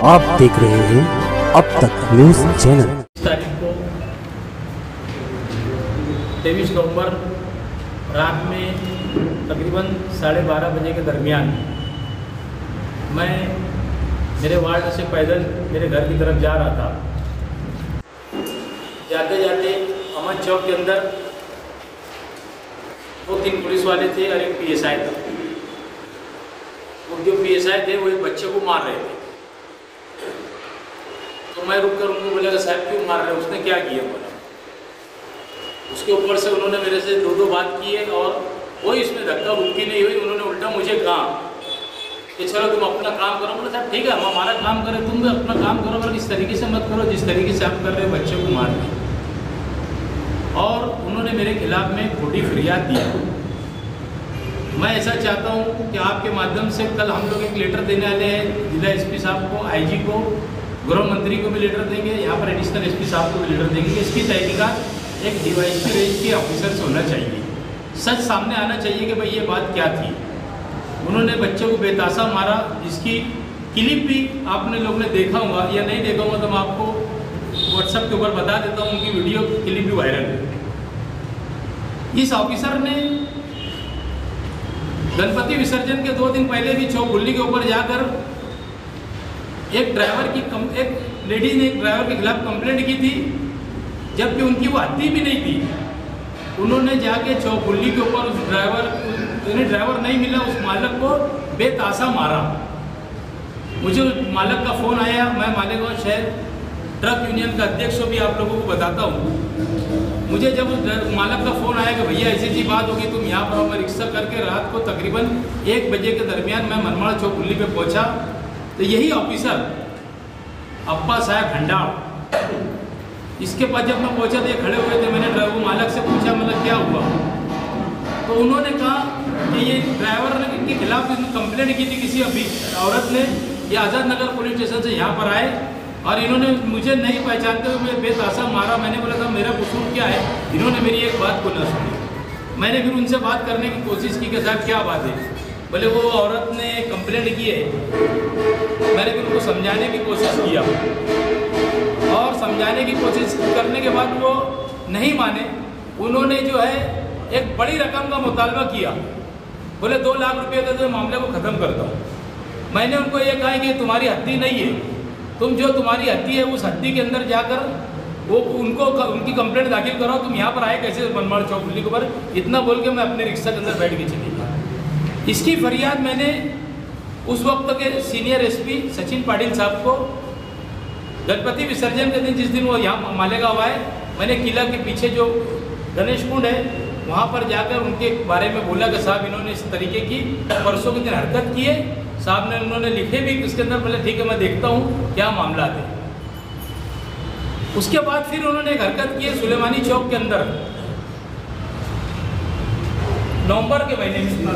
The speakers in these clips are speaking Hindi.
आप देख रहे हैं अब तक न्यूज चैनल। तारीख को 23 नवंबर रात में तकरीबन 12:30 बजे के दरमियान मैं मेरे वार्ड से पैदल मेरे घर की तरफ जा रहा था। जाते जाते अमन चौक के अंदर 2-3 पुलिस वाले थे और एक PSI था। वो जो PSI थे वो एक बच्चे को मार रहे थे, तो मैं रुक कर उनको बोला कि साहब क्यों मार रहे हैं, उसने क्या किया बोला। उसके ऊपर से उन्होंने मेरे से 2 बात की है और कोई इसमें धक्का मुक्की नहीं हुई। उन्होंने उल्टा मुझे कहा कि चलो तुम अपना काम करो। बोला साहब ठीक है, हम हमारा काम करें, तुम भी अपना काम करो, मगर इस तरीके से मत करो जिस तरीके से आप कर रहे हो, बच्चे को मार दिया। और उन्होंने मेरे खिलाफ में खोटी फरियाद दिया। मैं ऐसा चाहता हूँ कि आपके माध्यम से कल हम लोग एक लेटर देने वाले हैं जिला SP साहब को, IG को, गृह मंत्री को भी लेटर देंगे, यहाँ पर एडिशनल SP साहब को भी लेटर देंगे। इसकी तहकीकात एक DYSP रेंज के ऑफिसर से होना चाहिए। सच सामने आना चाहिए कि भाई ये बात क्या थी। उन्होंने बच्चे को बेतासा मारा, जिसकी क्लिप भी आपने लोग ने देखा होगा या नहीं देखा होगा तो मैं आपको WhatsApp के ऊपर बता देता हूँ, उनकी वीडियो क्लिप भी वायरल है। इस ऑफिसर ने गणपति विसर्जन के 2 दिन पहले भी चौक गुल्ली के ऊपर जाकर एक लेडीज ने एक ड्राइवर के खिलाफ कंप्लेंट की थी, जबकि उनकी वो हत्या भी नहीं थी। उन्होंने जाके चौक गुल्ली के ऊपर उस ड्राइवर नहीं मिला, उस मालक को बेतासा मारा। मुझे मालक का फ़ोन आया, मैं मालेगांव शहर ट्रक यूनियन का अध्यक्ष भी आप लोगों को बताता हूँ। मुझे जब मालक का फ़ोन आया कि भैया ऐसी ऐसी बात होगी, तुम यहाँ पर आओ, मैं रिक्शा करके रात को तकरीबन 1 बजे के दरमियान मैं मनमाड़ चौक गुल्ली पे पहुँचा। तो यही ऑफिसर अब्बा साहब भंडार, इसके पास जब मैं पहुँचा तो ये खड़े हुए थे। मैंने ड्राइवर मालक से पूछा मतलब क्या हुआ, तो उन्होंने कहा कि ये ड्राइवर के खिलाफ कंप्लेंट की थी किसी औरत ने, ये आज़ाद नगर पुलिस स्टेशन से यहाँ पर आए और इन्होंने मुझे नहीं पहचानते हुए मुझे बेतासा मारा। मैंने बोला था मेरा कसूर क्या है, इन्होंने मेरी एक बात को न सुनी। मैंने फिर उनसे बात करने की कोशिश की कि साहब क्या बात है, बोले वो औरत ने कंप्लेंट की है। मैंने फिर उनको समझाने की कोशिश किया और समझाने की कोशिश करने के बाद वो नहीं माने। उन्होंने जो है एक बड़ी रकम का मुतालबा किया, बोले 2 लाख रुपये दे दो, मामले को ख़त्म करता हूँ। मैंने उनको ये कहा कि तुम्हारी हत्या नहीं है, तुम जो तुम्हारी हत्या है उस हत्या के अंदर जाकर वो उनकी कंप्लेंट दाखिल कराओ, तुम यहाँ पर आए कैसे मनमाड़ चौक गुल्ली के ऊपर। इतना बोल के मैं अपने रिक्शा के अंदर बैठ के चली गया। इसकी फरियाद मैंने उस वक्त के सीनियर SP सचिन पाटिल साहब को गणपति विसर्जन के दिन, जिस दिन वो यहाँ मालेगांव आए, मैंने किला के पीछे जो गणेश कुंड है वहाँ पर जाकर उनके बारे में बोला कि साहब इन्होंने इस तरीके की परसों के दिन हरकत की है। साहब ने उन्होंने लिखे भी इसके अंदर, बोले ठीक है मैं देखता हूँ क्या मामला है। उसके बाद फिर उन्होंने एक हरकत की है सुलेमानी चौक के अंदर नवंबर के महीने में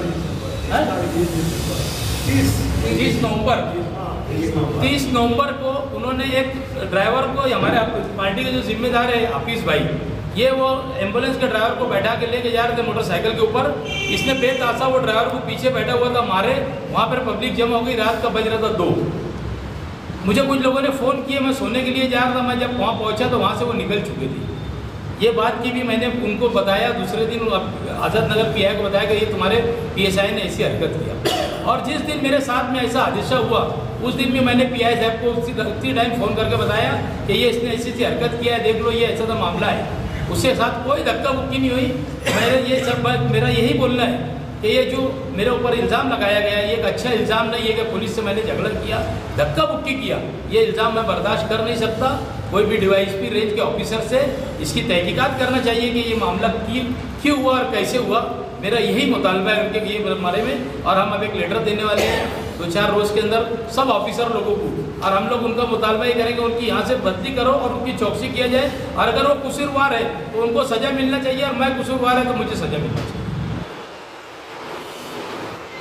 30 नवंबर को उन्होंने एक ड्राइवर को, हमारे पार्टी के जो जिम्मेदार है हाफिज भाई, ये वो एम्बुलेंस के ड्राइवर को बैठा के लेके जा रहे थे मोटरसाइकिल के ऊपर। इसने बेतासा वो ड्राइवर को पीछे बैठा हुआ था मारे। वहाँ पर पब्लिक जमा हो गई, रात का बज रहा था 2। मुझे कुछ लोगों ने फ़ोन किया, मैं सोने के लिए जा रहा था। मैं जब वहाँ पहुँचा तो वहाँ से वो निकल चुकी थी। ये बात की भी मैंने उनको बताया, दूसरे दिन आज़ाद नगर PI को बताया कि ये तुम्हारे PSI ने ऐसी हरकत किया। और जिस दिन मेरे साथ में ऐसा हादसा हुआ उस दिन भी मैंने PI साहब को उसी टाइम फ़ोन करके बताया कि ये इसने ऐसी ऐसी हरकत किया है, देख लो ये ऐसा तो मामला है। उसके साथ कोई धक्का मुक्की नहीं हुई। मेरा यही बोलना है कि ये जो मेरे ऊपर इल्ज़ाम लगाया गया है ये एक अच्छा इल्ज़ाम नहीं है कि पुलिस से मैंने झगड़ा किया, धक्का मुक्की किया। ये इल्ज़ाम मैं बर्दाश्त कर नहीं सकता। कोई भी DYSP रेंज के ऑफिसर से इसकी तहकीकात करना चाहिए कि ये मामला क्यों हुआ और कैसे हुआ। मेरा यही मुतालबा है उनके ये बारे में। और हम अब एक लेटर देने वाले हैं 2-4 रोज़ के अंदर सब ऑफिसर लोगों को, और हम लोग उनका मुतालबा ये करेंगे उनकी यहाँ से बदली करो और उनकी चौकसी किया जाए। और अगर वो कसूरवार है तो उनको सज़ा मिलना चाहिए, और मैं कसूरवार है तो मुझे सज़ा मिलना चाहिए।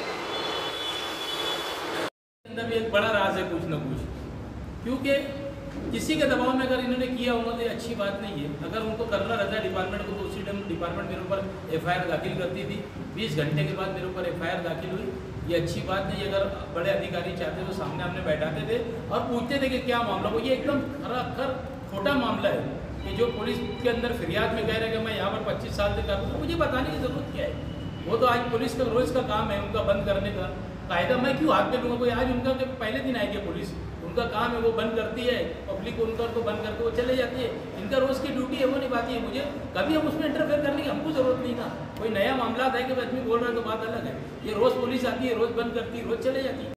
अंदर भी एक बड़ा राज है कुछ न कुछ, क्योंकि किसी के दबाव में अगर इन्होंने किया होगा तो ये अच्छी बात नहीं है। अगर उनको करना रहता है डिपार्टमेंट को तो उसी टाइम डिपार्टमेंट मेरे ऊपर FIR दाखिल करती थी। 20 घंटे के बाद मेरे ऊपर FIR दाखिल हुई, ये अच्छी बात नहीं। अगर बड़े अधिकारी चाहते तो सामने हमने बैठाते थे और पूछते थे कि क्या मामला हो। ये एकदम खरा खोटा मामला है कि जो पुलिस के अंदर फिरियाद में कह रहे हैं कि मैं यहाँ पर 25 साल से कर रहा हूँ, तो मुझे बताने की ज़रूरत क्या है। वो तो आज पुलिस का रोज़ का काम है उनका बंद करने का। कायदा मैं क्यों हाथ पे लूँगा? कोई आज उनका पहले दिन आएगी पुलिस, उनका काम है वो बंद करती है, पब्लिक उनका तो बंद करके वो चले जाती है। इनका रोज़ की ड्यूटी है वो निभाती है। मुझे कभी हम उसमें इंटरफेयर करने की हमको ज़रूरत नहीं था। कोई नया मामला है कि आदमी बोल रहा है तो बात अलग है। ये रोज़ पुलिस आती है, रोज़ बंद करती है, रोज़ चले जाती है।